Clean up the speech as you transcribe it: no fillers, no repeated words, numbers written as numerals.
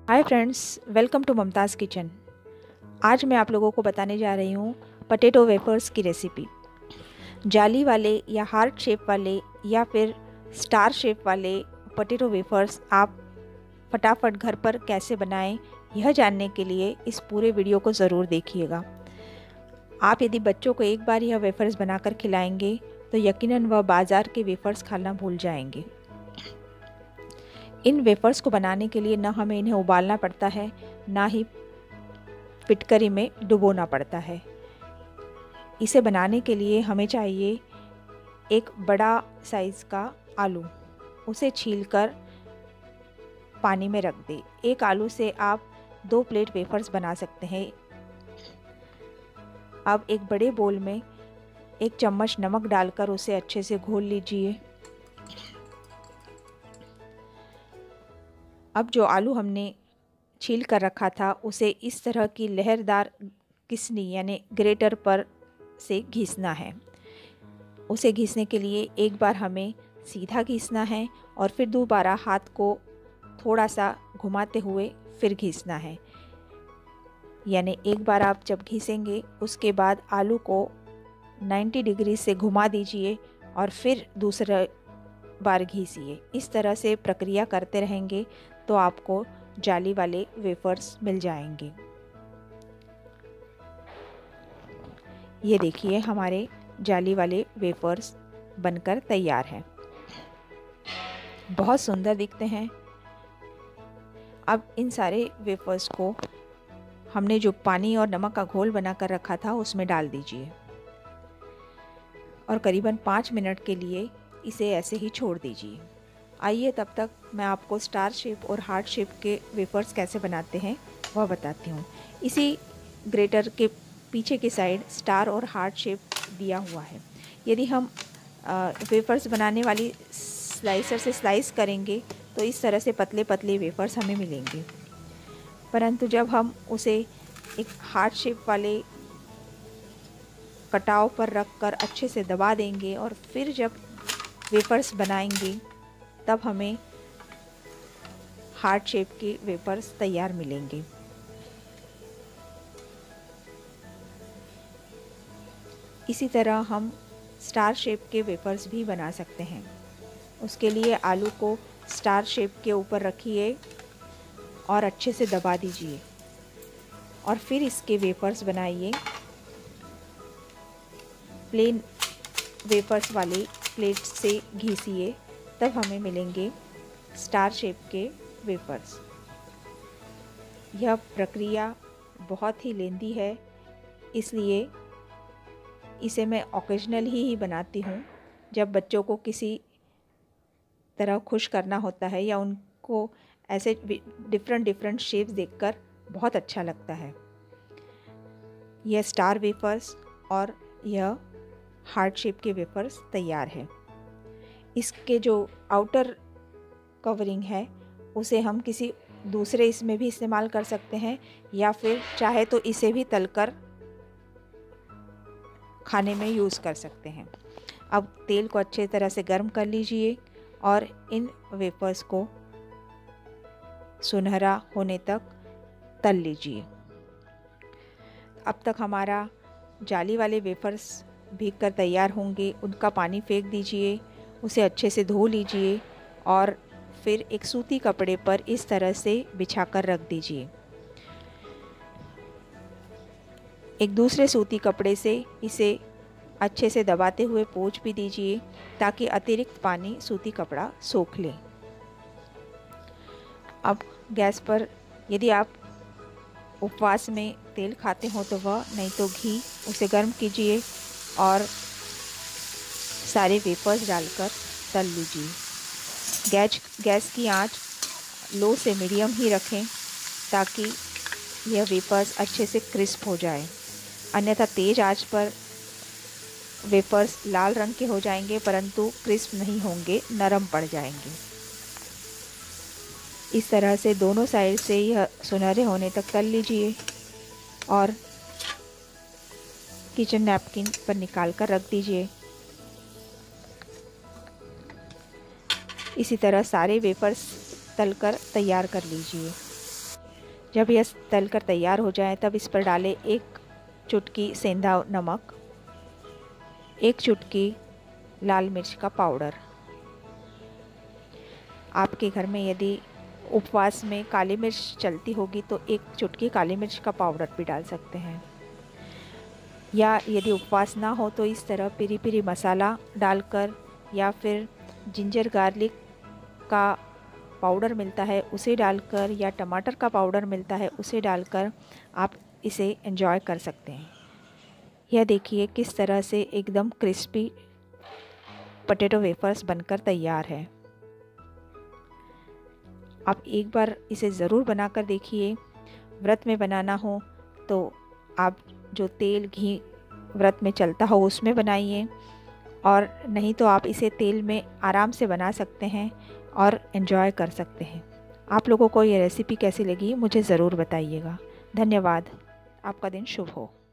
Hi friends, welcome to Mumtaz kitchen. आज मैं आप लोगों को बताने जा रही हूँ पोटैटो वेफर्स की रेसिपी। जाली वाले या हार्ट शेप वाले या फिर स्टार शेप वाले पोटैटो वेफर्स आप फटाफट घर पर कैसे बनाएं, यह जानने के लिए इस पूरे वीडियो को ज़रूर देखिएगा। आप यदि बच्चों को एक बार यह वेफर्स बनाकर खिलाएंगे तो यकीनन वह बाज़ार के वेफर्स खाना भूल जाएंगे। इन वेफर्स को बनाने के लिए न हमें इन्हें उबालना पड़ता है, ना ही फिटकरी में डुबोना पड़ता है। इसे बनाने के लिए हमें चाहिए एक बड़ा साइज़ का आलू। उसे छीलकर पानी में रख दें। एक आलू से आप 2 प्लेट वेफर्स बना सकते हैं। अब एक बड़े बोल में 1 चम्मच नमक डालकर उसे अच्छे से घोल लीजिए। अब जो आलू हमने छील कर रखा था उसे इस तरह की लहरदार घिसनी यानी ग्रेटर पर से घिसना है। उसे घिसने के लिए एक बार हमें सीधा घिसना है और फिर दोबारा हाथ को थोड़ा सा घुमाते हुए फिर घिसना है। यानी एक बार आप जब घिसेंगे उसके बाद आलू को 90 डिग्री से घुमा दीजिए और फिर दूसरा बार घिसिए। इस तरह से प्रक्रिया करते रहेंगे तो आपको जाली वाले वेफर्स मिल जाएंगे। ये देखिए, हमारे जाली वाले वेफर्स बनकर तैयार हैं। बहुत सुंदर दिखते हैं। अब इन सारे वेफर्स को हमने जो पानी और नमक का घोल बनाकर रखा था उसमें डाल दीजिए और करीबन 5 मिनट के लिए इसे ऐसे ही छोड़ दीजिए। आइए तब तक मैं आपको स्टार शेप और हार्ट शेप के वेफर्स कैसे बनाते हैं वह बताती हूँ। इसी ग्रेटर के पीछे की साइड स्टार और हार्ट शेप दिया हुआ है। यदि हम वेफर्स बनाने वाली स्लाइसर से स्लाइस करेंगे तो इस तरह से पतले पतले वेफर्स हमें मिलेंगे, परंतु जब हम उसे एक हार्ट शेप वाले कटाव पर रख कर अच्छे से दबा देंगे और फिर जब वेफर्स बनाएंगे तब हमें हार्ट शेप के वेफर्स तैयार मिलेंगे। इसी तरह हम स्टार शेप के वेफर्स भी बना सकते हैं। उसके लिए आलू को स्टार शेप के ऊपर रखिए और अच्छे से दबा दीजिए और फिर इसके वेफर्स बनाइए। प्लेन वेफर्स वाले प्लेट से घिसिए, तब हमें मिलेंगे स्टार शेप के वेफर्स। यह प्रक्रिया बहुत ही लेंदी है, इसलिए इसे मैं ओकेजनली ही बनाती हूँ जब बच्चों को किसी तरह खुश करना होता है या उनको ऐसे डिफरेंट शेप्स देखकर बहुत अच्छा लगता है। यह स्टार वेफर्स और यह हार्ट शेप के वेफर्स तैयार है। इसके जो आउटर कवरिंग है उसे हम किसी दूसरे इसमें भी इस्तेमाल कर सकते हैं या फिर चाहे तो इसे भी तलकर खाने में यूज़ कर सकते हैं। अब तेल को अच्छे तरह से गर्म कर लीजिए और इन वेफर्स को सुनहरा होने तक तल लीजिए। अब तक हमारा जाली वाले वेफर्स भीग कर तैयार होंगे। उनका पानी फेंक दीजिए, उसे अच्छे से धो लीजिए और फिर एक सूती कपड़े पर इस तरह से बिछाकर रख दीजिए। एक दूसरे सूती कपड़े से इसे अच्छे से दबाते हुए पोंछ भी दीजिए ताकि अतिरिक्त पानी सूती कपड़ा सोख ले। अब गैस पर यदि आप उपवास में तेल खाते हो तो वह, नहीं तो घी, उसे गर्म कीजिए और सारे वेफर्स डालकर तल लीजिए। गैस की आंच लो से मीडियम ही रखें ताकि यह वेफर्स अच्छे से क्रिस्प हो जाए, अन्यथा तेज़ आंच पर वेफर्स लाल रंग के हो जाएंगे परंतु क्रिस्प नहीं होंगे, नरम पड़ जाएंगे। इस तरह से दोनों साइड से यह सुनहरे होने तक तल लीजिए और किचन नैपकिन पर निकाल कर रख दीजिए। इसी तरह सारे वेफर्स तलकर तैयार कर लीजिए। जब यह तल कर तैयार हो जाए तब इस पर डालें 1 चुटकी सेंधा नमक, 1 चुटकी लाल मिर्च का पाउडर। आपके घर में यदि उपवास में काली मिर्च चलती होगी तो 1 चुटकी काली मिर्च का पाउडर भी डाल सकते हैं, या यदि उपवास ना हो तो इस तरह पेरी पेरी मसाला डालकर या फिर जिंजर गार्लिक का पाउडर मिलता है उसे डालकर या टमाटर का पाउडर मिलता है उसे डालकर आप इसे एंजॉय कर सकते हैं। यह देखिए किस तरह से एकदम क्रिस्पी पोटैटो वेफर्स बनकर तैयार है। आप एक बार इसे ज़रूर बनाकर देखिए। व्रत में बनाना हो तो आप जो तेल घी व्रत में चलता हो उसमें बनाइए, और नहीं तो आप इसे तेल में आराम से बना सकते हैं और एंजॉय कर सकते हैं। आप लोगों को ये रेसिपी कैसी लगी मुझे ज़रूर बताइएगा। धन्यवाद। आपका दिन शुभ हो।